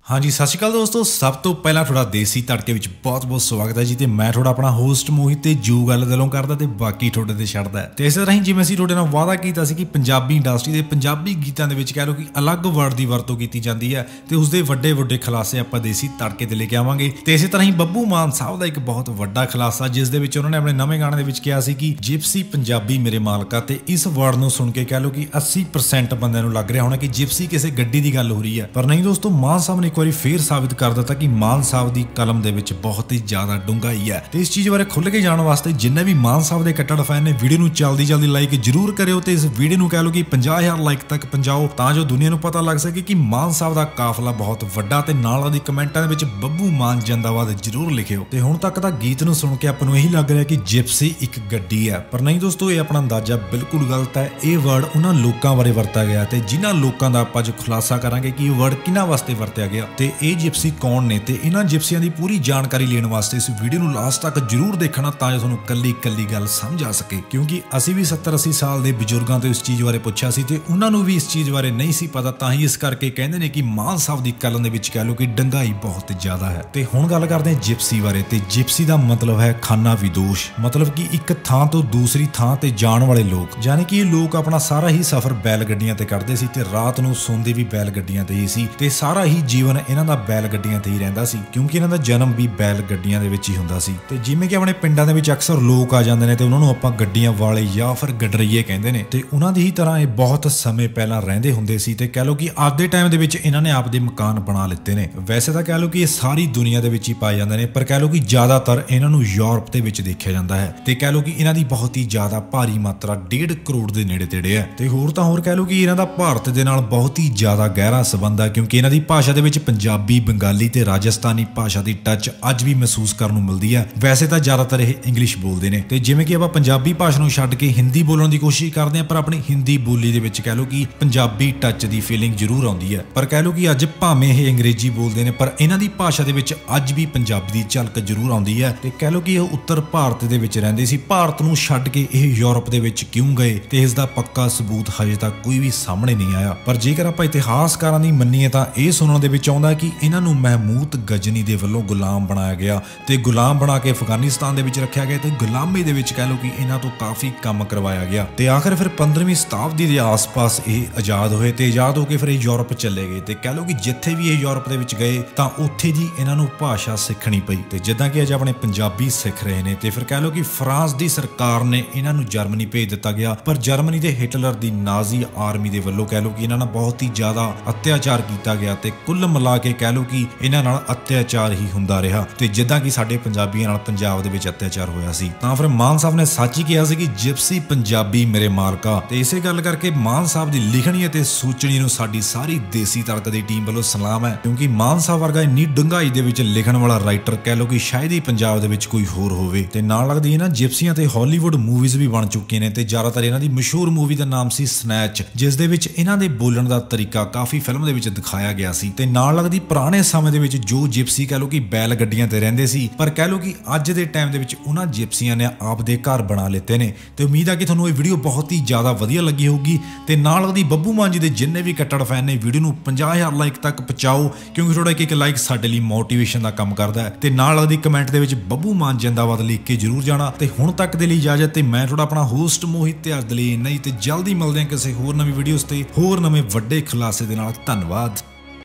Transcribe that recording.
हाँ जी, सत श्री अकाल दोस्तों। सब तो पहला थोड़ा देसी तड़के विच बहुत बहुत स्वागत है जी। तो मैं थोड़ा अपना होस्ट मोहित ते जो गल दिलों करदा ते बाकी थोड़े ते छड्डदा है। ते इस तरह ही जिवें असीं थोड़े नाल वादा कीता सी कि पंजाबी इंडस्ट्री दे पंजाबी गीतां दे विच कह लो कि अलग वर्ड दी वरतों कीती जांदी है ते उसदे वड्डे वड्डे खलासे आपां देसी तड़के ते लेके आवांगे। ते इसे तरह ही बब्बू मान साहब दा एक बहुत वड्डा खलासा जिस दे विच उन्होंने अपने नवें गाने दे विच कहा सी कि जिप्सी पंजाबी मेरे मालका। ते इस वर्ड नूं सुन के कह लो कि 80% बंदिਆਂ ਨੂੰ ਲੱਗ ਰਿਹਾ ਹੋਣਾ कि जिप्सी किसी गड्डी ਦੀ ਗੱਲ हो रही है, पर नहीं दोस्तों। मान साहब ने एक बार फिर साबित कर दिता कि मान साहब की कलम दे विच बहुत ही ज्यादा डूंघाई है। तो इस चीज़ बारे खुल के जाने वास्ते जिन्ने भी मान साहब के कट्टर फैन ने वीडियो नूं जल्दी जल्दी लाइक जरूर करियो। तो इस वीडियो नूं कह लो कि 50,000 लाइक तक पहुंचाओ तां जो दुनिया नूं पता लग सके कि मान साहब का काफला बहुत वड्डा। ते नाल दी कमेंटां दे विच बब्बू मान जिंदाबाद जरूर लिखियो। ते हुण तक दा गीत नूं सुन के आपां नूं यही लग रहा कि जिप्सी एक गड्डी है, पर नहीं दोस्तों, ये अपना अंदाजा बिल्कुल गलत है। ये वर्ड उन्हां लोकां बारे वरता गया ते जिन्हां लोकां दा आपां अज खुलासा करांगे कि ये वर्ड किन्हां वास्ते वरतिया गया ते ये जिप्सी कौन ने। ते इन्हां जिप्सियां दी पूरी जानकारी लेने वास्ते इस वीडियो नूं लास्ट तक जरूर देखना तां जो तुहानूं कल्ली कल्ली गल समझ आ सके। क्योंकि असीं भी 70-80 साल दे बजुर्गां तो इस चीज़ बारे पुछिआ सी ते उन्हां नूं भी इस चीज़ बारे नहीं सी पता। तां ही इस करके कहंदे ने कि मान साहब दी कलम दे विच कह लो कि डंगाई बहुत ज़्यादा है। ते हुण गल करदे हां जिप्सी बारे। ते जिप्सी दा मतलब है खाना विदोश, मतलब कि एक थां तो दूसरी थां ते जाण वाले लोग। यानी कि ये लोग अपना सारा ही सफर बैल गड्डियां ते करदे सी ते रात नूं सोंदे भी बैल गड्डियां ते ही सी ते सारा ही जीवन इन्हां दा बैल गड्डियां ते ही रहिंदा सी, क्योंकि इन्हां दा जन्म भी बैल गड्डियां दे विच ही हुंदा सी। ते जिवें कि अपने पिंडां दे विच अक्सर लोग आ जांदे ने ते उन्हां नूं आपां गड्डियां वाले या फिर गडरईए कहंदे ने। ते उन्हां दी ही तरह ये बहुत समय पहलां रहिंदे हुंदे सी ते कह लो कि अज दे टाइम दे विच इन्हां ने आपदे मकान बना लिते ने। वैसे तां कह लो कि ये सारी दुनिया दे विच ही पाए जांदे ने, पर कह लो कि ज़्यादातर इन्हां नूं यूरोप दे विच देखिआ जांदा है। ते कह लो कि इन्हां दी बहुत ही ज़्यादा भारी मात्रा 1.5 करोड़ दे नेड़े तेड़े है। ते होर तां होर कह लो कि इन्हां दा भारत दे नाल बहुत ही ज़्यादा गहरा संबंध है, क्योंकि इन्हां दी भाषा दे विच पंजाबी, बंगाली ते राजस्थानी भाषा की टच अज भी महसूस करने को मिलती है। वैसे तो ज़्यादातर ये इंग्लिश बोलते हैं ते जिवें कि आपां पंजाबी भाषा नूं छड्ड के हिंदी बोलने की कोशिश करते हैं, पर अपनी हिंदी बोली दे विच कह लो कि पंजाबी टच की फीलिंग जरूर आउंदी है। पर कह लो कि अज भावें ये अंग्रेजी बोलते हैं, पर इन्हां दी भाषा दे विच अज भी पंजाबी की झलक जरूर आउंदी है। ते कह लो कि ये उत्तर भारत दे विच रहिंदे सी। भारत नूं छड्ड के ये यूरोप दे विच क्यों गए ते इसदा पक्का सबूत हजे तक कोई भी सामने नहीं आया। पर जेकर आपां इतिहासकारां दी मन्नीए तां इह सुणन दे विच आउंदा कि इन्हां नूं महमूद गजनी दे वल्लों गुलाम बनाया गया ते गुलाम बना के अफगानिस्तान दे विच रखिया गया ते गुलामी दे विच कह लो कि इन्हां तो काफ़ी काम करवाया गया। ते आखिर फिर 15वीं शताब्दी के आस-पास ये आज़ाद होए ते आज़ाद होकर फिर यूरोप चले गए। ते कह लो कि जिथे भी ये यूरोप दे विच गए तां उत्थे जी इन्हां नूं भाषा सिखनी पई। ते जिद्दां कि अज अपने पंजाबी सिख रहे ने। ते फिर कह लो कि फ्रांस की सरकार ने इन्हां नूं जर्मनी भेज दिता गया, पर जर्मनी के हिटलर की नाजी आर्मी के वल्लों कह लो कि इन्हां नाल बहुत ही ज़्यादा अत्याचार किया गया। ते कुल मिला के कह लो कि इन्हां नाल अत्याचार ही हुंदा रहा। ते जिद्दां कि साडे पंजाबियां नाल पंजाब दे विच अत्याचार होया सी, तां फिर मान साहब ने सच ही कहा सी कि जिप्सी पंजाबी मेरे मालका। ते इसे गल करके मान साहब की लिखनी ते सोचनी नूं साडी सारी देसी तड़का दी टीम वालों सलाम है, क्योंकि मान साहब वर्गा इन्नी डूंघाई दे विच लिखण वाला राइटर कह लो कि शायद ही पंजाब दे विच कोई होर होवे। ते नाल लगदी इन्हां जिप्सियां ते हॉलीवुड मूवीज़ भी बन चुकी ने। ते ज़्यादातर इन्हां दी मशहूर मूवी का नाम सी स्नैच, जिस दे विच इन्हां दे बोलण दा तरीका काफ़ी फिल्म दे विच दिखाया गया सी। ते नाल लगदी पुराने समय दे विच जो जिप्सी कह लो कि बैल गड्डियां ते रहिंदे सी, पर कह लो कि अज दे टाइम दे विच उन्हां जिप्सियां ने आपदे घर बना लेते ने। ते उम्मीद है कि तुहानूं ये वीडियो बहुत ही ज़्यादा वधिया लगी होगी। ते नाल लगदी बब्बू मान जी दे जिन्ने भी कट्टर फैन ने वीडियो नूं 50,000 लाइक तक पहुंचाओ, क्योंकि थोड़ा एक लाइक साडे लई मोटिवेशन का काम करदा है। ते नाल लगदी कमेंट दे विच बब्बू मान जिंदाबाद लिख के जरूर जाना। ते हुण तक दे लई इजाजत। ते मैं थोड़ा अपना होस्ट मोहित ते अज दे लई इन्ना ही। ते जल्दी मिलदे हां किसी होर नवीं वीडियोज़ ते होर नवें वड्डे खुलासे दे नाल। धन्नवाद।